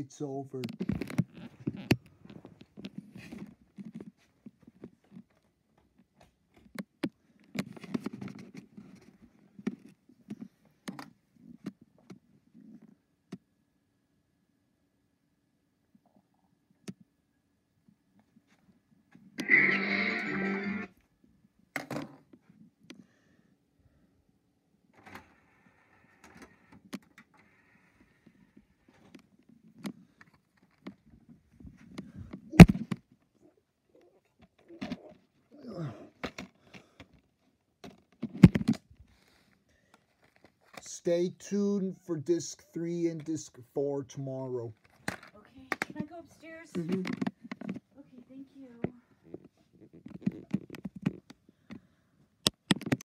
it's over. Stay tuned for disc 3 and disc 4 tomorrow. Okay, can I go upstairs? Mm-hmm.